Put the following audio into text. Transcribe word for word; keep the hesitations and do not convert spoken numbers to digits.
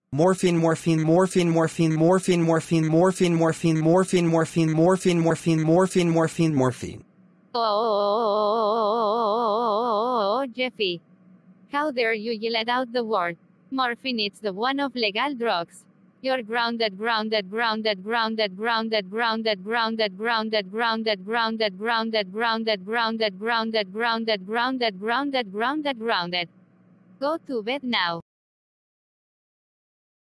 Morphine, morphine, morphine, morphine, morphine, morphine, morphine, morphine, morphine, morphine, morphine, morphine, morphine, morphine, morphine. Oh, Jeffy. How dare you yell out the word morphine? It's the one of legal drugs. You're grounded, grounded, grounded, grounded, grounded, grounded, grounded, grounded, grounded, grounded, grounded, grounded, grounded, grounded, grounded, grounded, grounded, grounded, grounded. Go to bed now.